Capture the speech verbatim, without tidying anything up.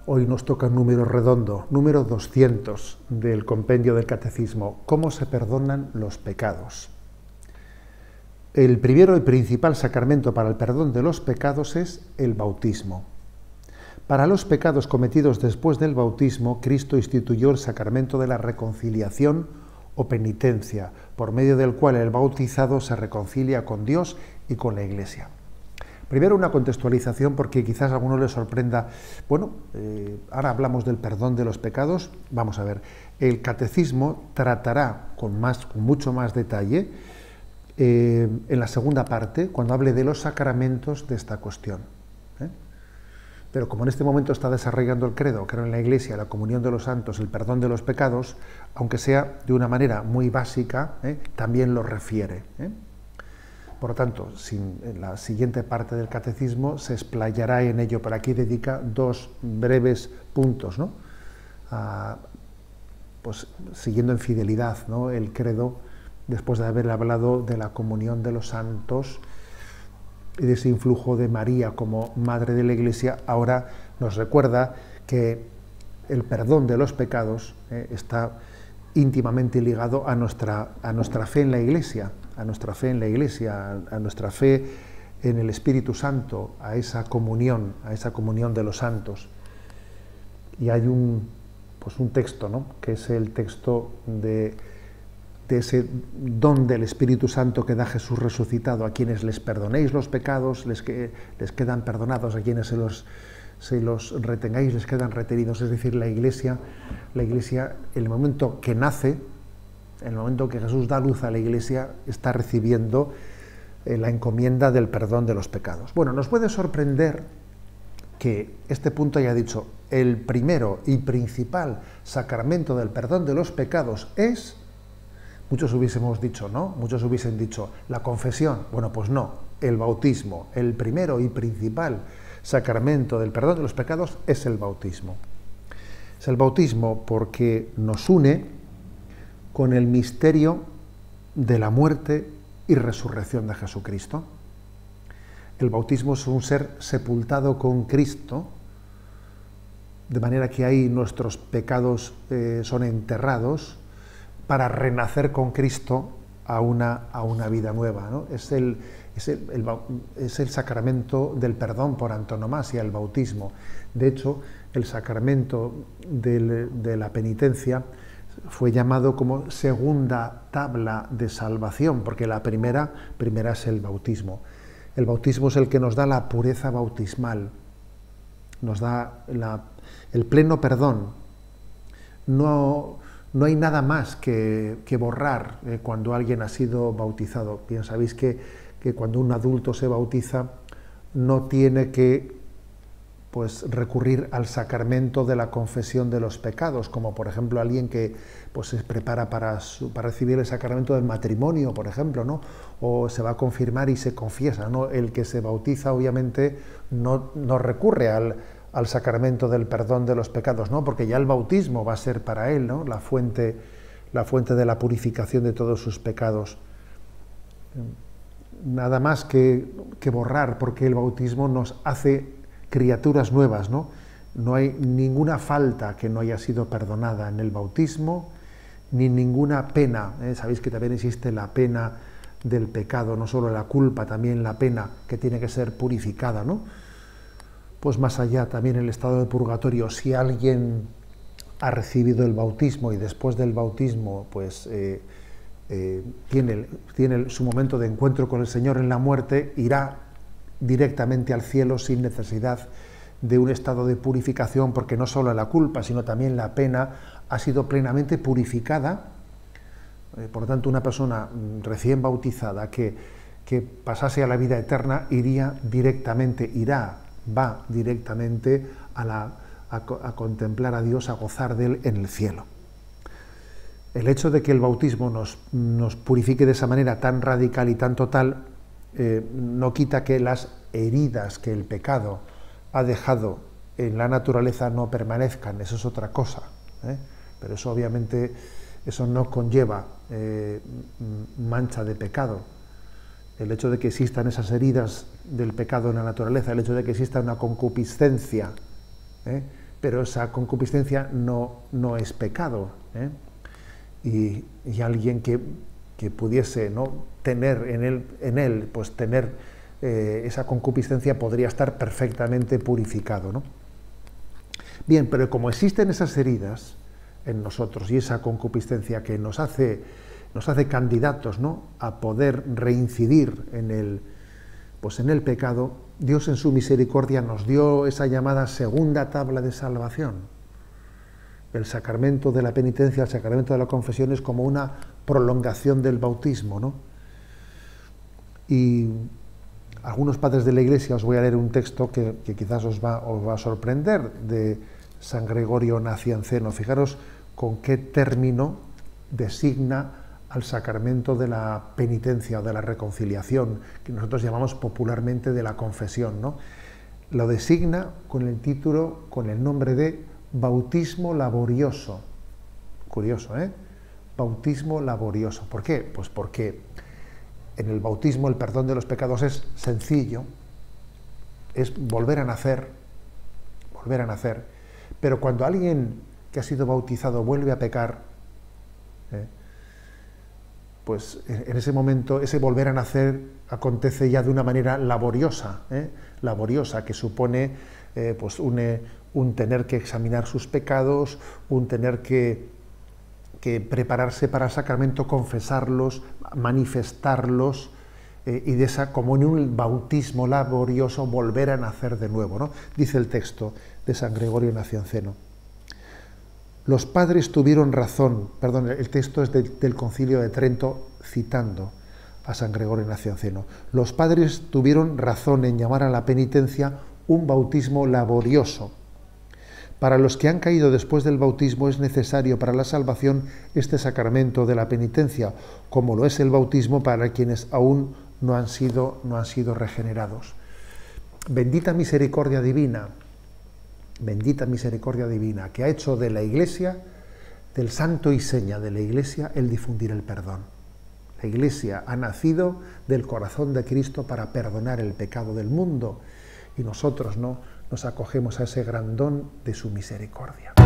Hoy nos toca un número redondo, número doscientos del compendio del Catecismo. ¿Cómo se perdonan los pecados? El primero y principal sacramento para el perdón de los pecados es el bautismo. Para los pecados cometidos después del bautismo, Cristo instituyó el sacramento de la reconciliación o penitencia, por medio del cual el bautizado se reconcilia con Dios y con la Iglesia. Primero una contextualización, porque quizás a alguno le sorprenda. Bueno, eh, ahora hablamos del perdón de los pecados. Vamos a ver, el Catecismo tratará con, más, con mucho más detalle eh, en la segunda parte, cuando hable de los sacramentos de esta cuestión. ¿eh? Pero como en este momento está desarrollando el credo, creo en la Iglesia, la comunión de los santos, el perdón de los pecados, aunque sea de una manera muy básica, ¿eh? también lo refiere. ¿eh? Por lo tanto, sin, en la siguiente parte del Catecismo se explayará en ello, pero aquí dedica dos breves puntos, ¿no? A, pues, siguiendo en fidelidad, ¿no?, el credo, después de haber hablado de la comunión de los santos y de ese influjo de María como Madre de la Iglesia, ahora nos recuerda que el perdón de los pecados eh, está íntimamente ligado a nuestra, a nuestra fe en la Iglesia, a nuestra fe en la Iglesia, a, a nuestra fe en el Espíritu Santo, a esa comunión, a esa comunión de los santos. Y hay un, pues un texto, ¿no?, que es el texto de, de ese don del Espíritu Santo que da Jesús resucitado: a quienes les perdonéis los pecados, les, que, les quedan perdonados; a quienes se los, se los retengáis, les quedan retenidos. Es decir, la Iglesia, la Iglesia, en el momento que nace, en el momento que Jesús da luz a la Iglesia, está recibiendo eh, la encomienda del perdón de los pecados. Bueno, nos puede sorprender que este punto haya dicho: el primero y principal sacramento del perdón de los pecados es... Muchos hubiésemos dicho, ¿no? Muchos hubiesen dicho la confesión. Bueno, pues no, el bautismo. El primero y principal sacramento del perdón de los pecados es el bautismo. Es el bautismo porque nos une con el misterio de la muerte y resurrección de Jesucristo. El bautismo es un ser sepultado con Cristo, de manera que ahí nuestros pecados eh, son enterrados para renacer con Cristo a una, a una vida nueva, ¿no? Es el, es, el, el, es el sacramento del perdón por antonomasia, el bautismo. De hecho, el sacramento del, de la penitencia fue llamado como segunda tabla de salvación, porque la primera, primera es el bautismo. El bautismo es el que nos da la pureza bautismal, nos da la, el pleno perdón. No, no hay nada más que, que borrar eh, cuando alguien ha sido bautizado. Bien, sabéis que, que cuando un adulto se bautiza no tiene que pues recurrir al sacramento de la confesión de los pecados, como por ejemplo alguien que pues se prepara para, su, para recibir el sacramento del matrimonio, por ejemplo, ¿no? O se va a confirmar y se confiesa, ¿no? El que se bautiza obviamente no, no recurre al, al sacramento del perdón de los pecados, ¿no? Porque ya el bautismo va a ser para él, ¿no?, la fuente, la fuente de la purificación de todos sus pecados. Nada más que, que borrar, porque el bautismo nos hace criaturas nuevas, ¿no? No hay ninguna falta que no haya sido perdonada en el bautismo, ni ninguna pena. ¿eh? Sabéis que también existe la pena del pecado, no solo la culpa, también la pena que tiene que ser purificada, ¿no? Pues más allá, también el estado de purgatorio. Si alguien ha recibido el bautismo y después del bautismo pues eh, eh, tiene, tiene su momento de encuentro con el Señor en la muerte, irá directamente al cielo sin necesidad de un estado de purificación, porque no solo la culpa, sino también la pena ha sido plenamente purificada. Eh, por lo tanto, una persona recién bautizada que, que pasase a la vida eterna iría directamente, irá, va directamente a, la, a, a contemplar a Dios, a gozar de Él en el cielo. El hecho de que el bautismo nos, nos purifique de esa manera tan radical y tan total Eh, no quita que las heridas que el pecado ha dejado en la naturaleza no permanezcan. Eso es otra cosa, ¿eh? Pero eso obviamente eso no conlleva eh, mancha de pecado. El hecho de que existan esas heridas del pecado en la naturaleza, el hecho de que exista una concupiscencia, ¿eh? pero esa concupiscencia no, no es pecado. ¿eh? Y, y alguien que, que pudiese, ¿no?, tener en él, en él pues tener eh, esa concupiscencia podría estar perfectamente purificado, ¿no? Bien, pero como existen esas heridas en nosotros y esa concupiscencia que nos hace, nos hace candidatos, ¿no?, a poder reincidir en el, pues en el pecado, Dios en su misericordia nos dio esa llamada segunda tabla de salvación. El sacramento de la penitencia, el sacramento de la confesión es como una prolongación del bautismo, ¿no? Y algunos padres de la Iglesia, os voy a leer un texto que, que quizás os va, os va a sorprender, de San Gregorio Nacianceno. Fijaros con qué término designa al sacramento de la penitencia o de la reconciliación, que nosotros llamamos popularmente de la confesión, ¿no? Lo designa con el título, con el nombre de bautismo laborioso. Curioso, ¿eh? Bautismo laborioso. ¿Por qué? Pues porque en el bautismo el perdón de los pecados es sencillo, es volver a nacer, volver a nacer. Pero cuando alguien que ha sido bautizado vuelve a pecar, ¿eh?, pues en ese momento ese volver a nacer acontece ya de una manera laboriosa, ¿eh? laboriosa, que supone eh, pues un, eh, un tener que examinar sus pecados, un tener que, que prepararse para el sacramento, confesarlos, manifestarlos, eh, y de esa, como en un bautismo laborioso, volver a nacer de nuevo, ¿no? Dice el texto de San Gregorio Nacianceno. Los padres tuvieron razón, perdón, el texto es de, del Concilio de Trento, citando a San Gregorio Nacianceno. Los padres tuvieron razón en llamar a la penitencia un bautismo laborioso. Para los que han caído después del bautismo es necesario para la salvación este sacramento de la penitencia, como lo es el bautismo para quienes aún no han sido, no han sido regenerados. Bendita misericordia divina, bendita misericordia divina, que ha hecho de la Iglesia, del santo y seña de la Iglesia, el difundir el perdón. La Iglesia ha nacido del corazón de Cristo para perdonar el pecado del mundo, y nosotros no nos acogemos a ese gran don de su misericordia.